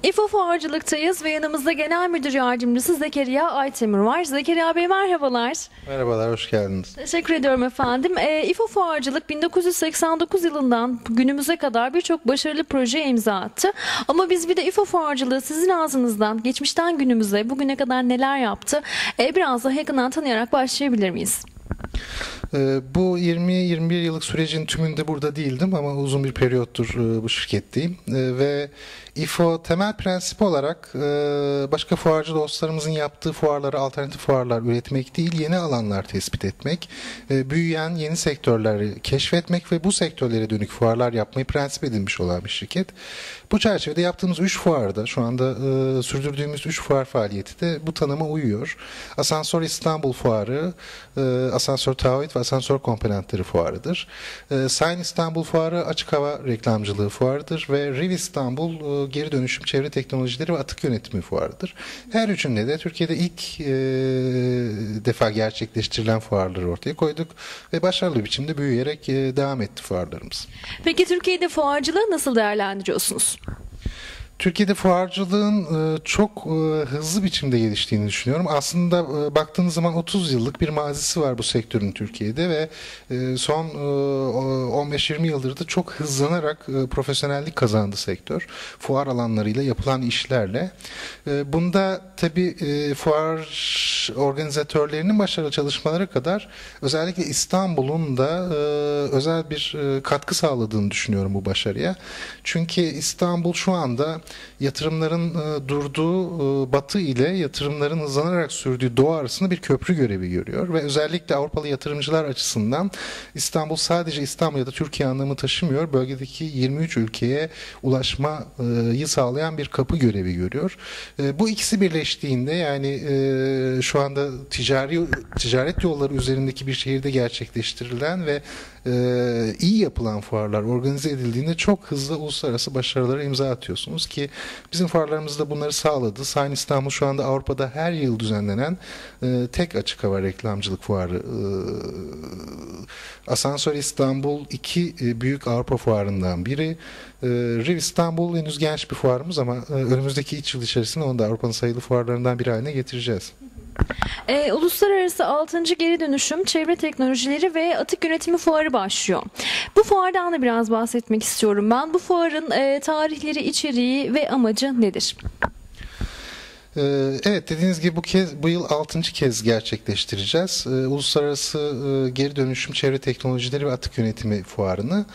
İFO Fuarcılık'tayız ve yanımızda Genel Müdür Yardımcısı Zekeriya Aytemir var. Zekeriya Bey merhabalar. Merhabalar, hoş geldiniz. Teşekkür ediyorum efendim. İFO Fuarcılık 1989 yılından günümüze kadar birçok başarılı projeye imza attı. Ama biz bir de İFO Fuarcılığı sizin ağzınızdan geçmişten günümüze bugüne kadar neler yaptı? Biraz daha yakından tanıyarak başlayabilir miyiz? Bu 20-21 yıllık sürecin tümünde burada değildim ama uzun bir periyottur bu şirketteyim. Ve İFO temel prensibi olarak başka fuarcı dostlarımızın yaptığı fuarları alternatif fuarlar üretmek değil, yeni alanlar tespit etmek, büyüyen yeni sektörleri keşfetmek ve bu sektörlere dönük fuarlar yapmayı prensip edinmiş olan bir şirket. Bu çerçevede yaptığımız 3 fuarda, şu anda sürdürdüğümüz 3 fuar faaliyeti de bu tanıma uyuyor. Asansör İstanbul Fuarı, Asansör Taahhüt ve Asansör Komponentleri Fuarı'dır. Sign İstanbul Fuarı açık hava reklamcılığı fuarıdır ve Riv İstanbul geri dönüşüm çevre teknolojileri ve atık yönetimi fuarıdır. Her üçünde de Türkiye'de ilk defa gerçekleştirilen fuarları ortaya koyduk ve başarılı bir biçimde büyüyerek devam etti fuarlarımız. Peki Türkiye'de fuarcılığı nasıl değerlendiriyorsunuz? Türkiye'de fuarcılığın çok hızlı biçimde geliştiğini düşünüyorum. Aslında baktığınız zaman 30 yıllık bir mazisi var bu sektörün Türkiye'de ve son 15-20 yıldır da çok hızlanarak profesyonellik kazandı sektör. Fuar alanlarıyla yapılan işlerle. Bunda tabii fuar organizatörlerinin başarılı çalışmaları kadar özellikle İstanbul'un da özel bir katkı sağladığını düşünüyorum bu başarıya. Çünkü İstanbul şu anda yatırımların durduğu batı ile yatırımların hızlanarak sürdüğü doğu arasında bir köprü görevi görüyor ve özellikle Avrupalı yatırımcılar açısından İstanbul sadece İstanbul ya da Türkiye anlamı taşımıyor. Bölgedeki 23 ülkeye ulaşmayı sağlayan bir kapı görevi görüyor. Bu ikisi birleştiğinde yani şu anda ticaret yolları üzerindeki bir şehirde gerçekleştirilen ve iyi yapılan fuarlar organize edildiğinde çok hızlı uluslararası başarılara imza atıyorsunuz ki bizim fuarlarımız da bunları sağladı. Sign İstanbul şu anda Avrupa'da her yıl düzenlenen tek açık hava reklamcılık fuarı. Asansör İstanbul iki büyük Avrupa fuarından biri. Riv İstanbul henüz genç bir fuarımız ama önümüzdeki 3 yıl içerisinde onu da Avrupa'nın sayılı fuarlarından biri haline getireceğiz. Uluslararası 6. Geri Dönüşüm Çevre Teknolojileri ve Atık Yönetimi Fuarı başlıyor. Bu fuardan da biraz bahsetmek istiyorum ben. Bu fuarın tarihleri, içeriği ve amacı nedir? Evet, dediğiniz gibi bu yıl 6. kez gerçekleştireceğiz. Uluslararası Geri Dönüşüm Çevre Teknolojileri ve Atık Yönetimi Fuarı'nı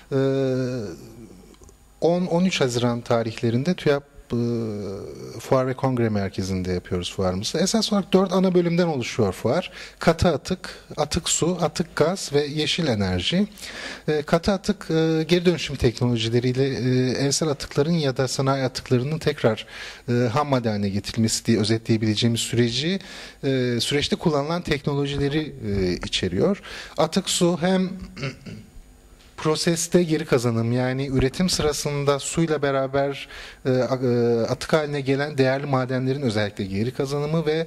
10-13 Haziran tarihlerinde TÜYAP Fuar ve Kongre Merkezi'nde yapıyoruz fuarımızı. Esas olarak 4 ana bölümden oluşuyor fuar. Katı atık, atık su, atık gaz ve yeşil enerji. Katı atık geri dönüşüm teknolojileriyle evsel atıkların ya da sanayi atıklarının tekrar ham madde haline getirilmesi diye özetleyebileceğimiz süreçte kullanılan teknolojileri içeriyor. Atık su hem proseste geri kazanım yani üretim sırasında suyla beraber atık haline gelen değerli madenlerin özellikle geri kazanımı ve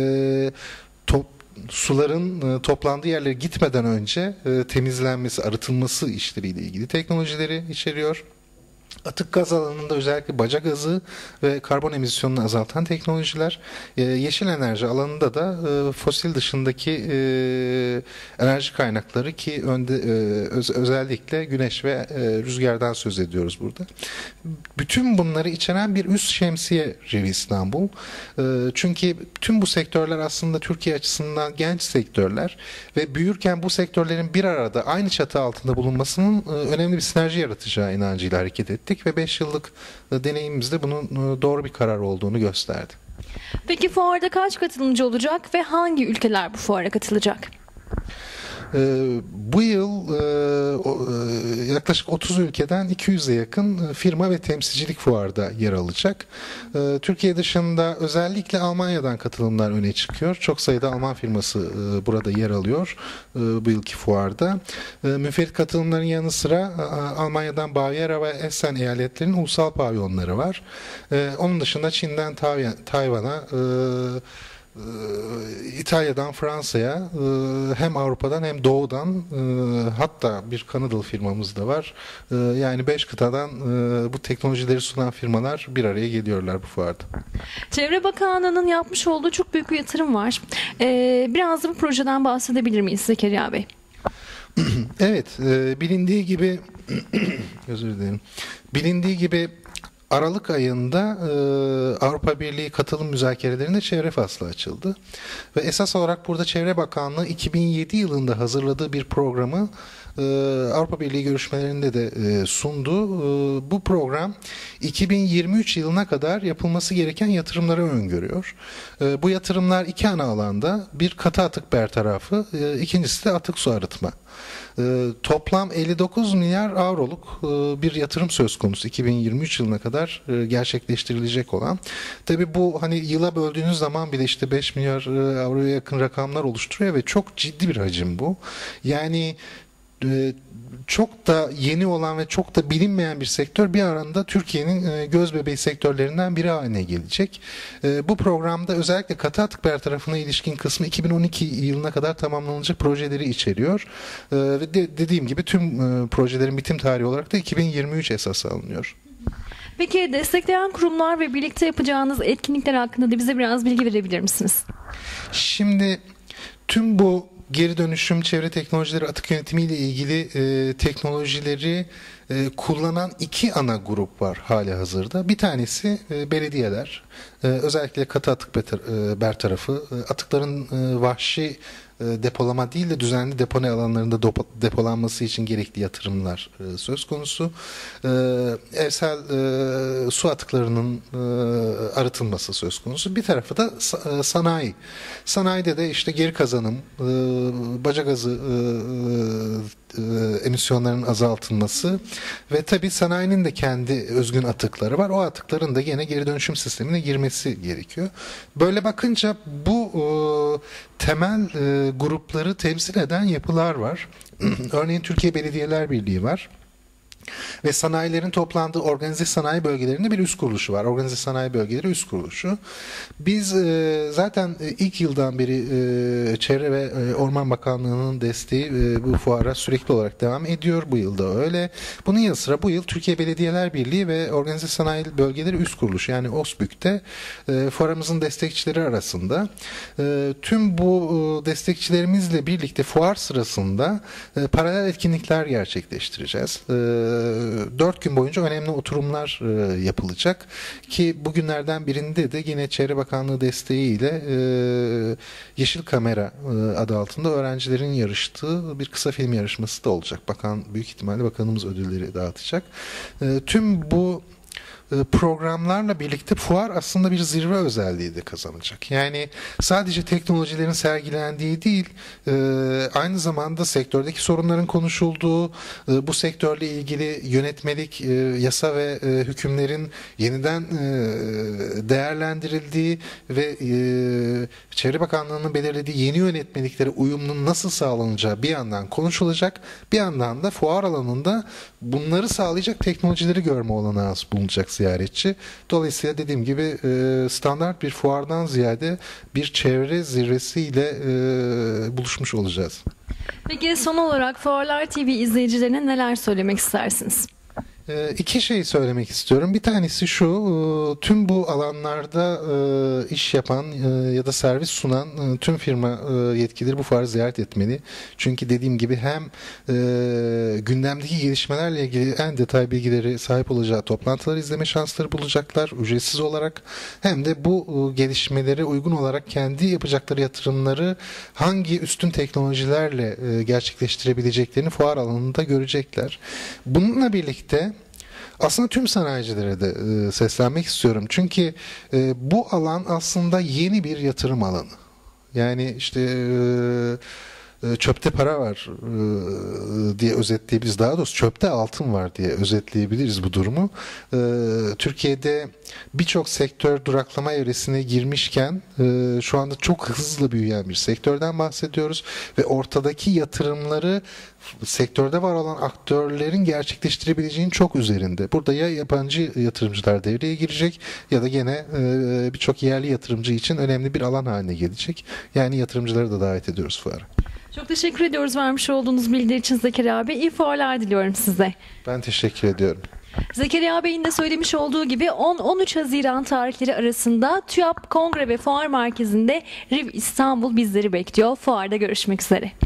suların toplandığı yerlere gitmeden önce temizlenmesi, arıtılması işleriyle ilgili teknolojileri içeriyor. Atık gaz alanında özellikle baca gazı ve karbon emisyonunu azaltan teknolojiler, yeşil enerji alanında da fosil dışındaki enerji kaynakları ki özellikle güneş ve rüzgardan söz ediyoruz burada. Bütün bunları içeren bir üst şemsiye Riv İstanbul. Çünkü tüm bu sektörler aslında Türkiye açısından genç sektörler ve büyürken bu sektörlerin bir arada aynı çatı altında bulunmasının önemli bir sinerji yaratacağı inancıyla hareket ettik ve 5 yıllık deneyimimizde bunun doğru bir karar olduğunu gösterdi. Peki fuarda kaç katılımcı olacak ve hangi ülkeler bu fuara katılacak? Bu yıl yaklaşık 30 ülkeden 200'e yakın firma ve temsilcilik fuarda yer alacak. Türkiye dışında özellikle Almanya'dan katılımlar öne çıkıyor. Çok sayıda Alman firması burada yer alıyor bu yılki fuarda. Müferit katılımların yanı sıra Almanya'dan Bavyera ve Essen eyaletlerinin ulusal pavyonları var. Onun dışında Çin'den Tayvan'a İtalya'dan Fransa'ya, hem Avrupa'dan hem Doğu'dan, hatta bir Kanadalı firmamız da var. Yani 5 kıtadan bu teknolojileri sunan firmalar bir araya geliyorlar bu fuarda. Çevre Bakanlığı'nın yapmış olduğu çok büyük bir yatırım var. Biraz da bu projeden bahsedebilir miyiz Zekeriya Bey? Evet, bilindiği gibi özür dilerim. Bilindiği gibi Aralık ayında Avrupa Birliği katılım müzakerelerinde çevre faslı açıldı. Ve esas olarak burada Çevre Bakanlığı 2007 yılında hazırladığı bir programı Avrupa Birliği görüşmelerinde de sundu. Bu program 2023 yılına kadar yapılması gereken yatırımları öngörüyor. Bu yatırımlar iki ana alanda: bir, katı atık bertarafı, ikincisi de atık su arıtma. Toplam 59 milyar avroluk bir yatırım söz konusu 2023 yılına kadar gerçekleştirilecek olan. Tabii bu hani yıla böldüğünüz zaman bile işte 5 milyar avroya yakın rakamlar oluşturuyor ve çok ciddi bir hacim bu. Yani çok da yeni olan ve çok da bilinmeyen bir sektör bir aranda Türkiye'nin göz bebeği sektörlerinden biri haline gelecek. Bu programda özellikle katı atık bertarafına ilişkin kısmı 2012 yılına kadar tamamlanacak projeleri içeriyor. Ve dediğim gibi tüm projelerin bitim tarihi olarak da 2023 esas alınıyor. Peki destekleyen kurumlar ve birlikte yapacağınız etkinlikler hakkında da bize biraz bilgi verebilir misiniz? Şimdi tüm bu geri dönüşüm, çevre teknolojileri, atık yönetimi ile ilgili teknolojileri kullanan iki ana grup var hali hazırda. Bir tanesi belediyeler. Özellikle katı atık bertarafı, atıkların vahşi depolama değil de düzenli depone alanlarında depolanması için gerekli yatırımlar söz konusu. Evsel su atıklarının arıtılması söz konusu. Bir tarafı da sanayi. Sanayide de işte geri kazanım, baca gazı emisyonlarının azaltılması ve tabii sanayinin de kendi özgün atıkları var. O atıkların da yine geri dönüşüm sistemine girmesi gerekiyor. Böyle bakınca bu temel grupları temsil eden yapılar var. Örneğin Türkiye Belediyeler Birliği var. Ve sanayilerin toplandığı organize sanayi bölgelerinde bir üst kuruluşu var. Organize sanayi bölgeleri üst kuruluşu. Biz zaten ilk yıldan beri Çevre ve Orman Bakanlığı'nın desteği bu fuara sürekli olarak devam ediyor. Bu yılda öyle. Bunun yanı sıra bu yıl Türkiye Belediyeler Birliği ve Organize Sanayi Bölgeleri Üst Kuruluşu yani OSBÜK'te fuarımızın destekçileri arasında. Tüm bu destekçilerimizle birlikte fuar sırasında paralel etkinlikler gerçekleştireceğiz. 4 gün boyunca önemli oturumlar yapılacak ki bugünlerden birinde de yine Çevre Bakanlığı desteğiyle Yeşil Kamera adı altında öğrencilerin yarıştığı bir kısa film yarışması da olacak. Büyük ihtimalle bakanımız ödülleri dağıtacak. Tüm bu programlarla birlikte fuar aslında bir zirve özelliği de kazanacak. Yani sadece teknolojilerin sergilendiği değil, aynı zamanda sektördeki sorunların konuşulduğu, bu sektörle ilgili yönetmelik, yasa ve hükümlerin yeniden değerlendirildiği ve Çevre Bakanlığı'nın belirlediği yeni yönetmeliklere uyumunun nasıl sağlanacağı bir yandan konuşulacak, bir yandan da fuar alanında bunları sağlayacak teknolojileri görme olanağı bulunacak ziyaretçi. Dolayısıyla dediğim gibi standart bir fuardan ziyade bir çevre zirvesiyle buluşmuş olacağız. Peki son olarak Fuarlar TV izleyicilerine neler söylemek istersiniz? İki şey söylemek istiyorum. Bir tanesi şu, tüm bu alanlarda iş yapan ya da servis sunan tüm firma yetkilileri bu fuarı ziyaret etmeli. Çünkü dediğim gibi hem gündemdeki gelişmelerle ilgili en detay bilgileri sahip olacağı toplantıları izleme şansları bulacaklar ücretsiz olarak. Hem de bu gelişmelere uygun olarak kendi yapacakları yatırımları hangi üstün teknolojilerle gerçekleştirebileceklerini fuar alanında görecekler. Bununla birlikte aslında tüm sanayicilere de seslenmek istiyorum. Çünkü bu alan aslında yeni bir yatırım alanı. Yani işte çöpte para var diye özetleyebiliriz. Daha doğrusu çöpte altın var diye özetleyebiliriz bu durumu. Türkiye'de birçok sektör duraklama evresine girmişken şu anda çok hızlı büyüyen bir sektörden bahsediyoruz ve ortadaki yatırımları sektörde var olan aktörlerin gerçekleştirebileceğinin çok üzerinde. Burada ya yabancı yatırımcılar devreye girecek ya da gene birçok yerli yatırımcı için önemli bir alan haline gelecek. Yani yatırımcıları da davet ediyoruz fuara. Çok teşekkür ediyoruz vermiş olduğunuz bilgiler için Zekeriya Bey. İyi fuarlar diliyorum size. Ben teşekkür ediyorum. Zekeriya Bey'in de söylemiş olduğu gibi 10-13 Haziran tarihleri arasında TÜYAP Kongre ve Fuar Merkezi'nde RIV İstanbul bizleri bekliyor. Fuarda görüşmek üzere.